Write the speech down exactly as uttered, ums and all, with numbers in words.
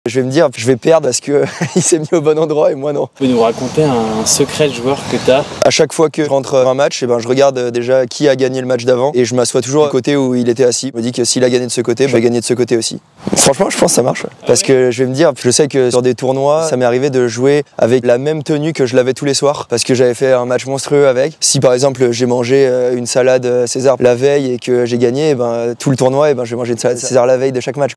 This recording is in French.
Je vais me dire, je vais perdre parce qu'il s'est mis au bon endroit et moi non. Tu peux nous raconter un secret de joueur que tu as? À chaque fois que je rentre un match, eh ben, je regarde déjà qui a gagné le match d'avant et je m'assois toujours du côté où il était assis. Je me dis que s'il a gagné de ce côté, je vais gagner de ce côté aussi. Franchement, je pense que ça marche. Ouais. Parce que je vais me dire, je sais que sur des tournois, ça m'est arrivé de jouer avec la même tenue que je l'avais tous les soirs parce que j'avais fait un match monstrueux avec. Si par exemple j'ai mangé une salade César la veille et que j'ai gagné, eh ben, tout le tournoi, eh ben, je vais manger une salade César la veille de chaque match.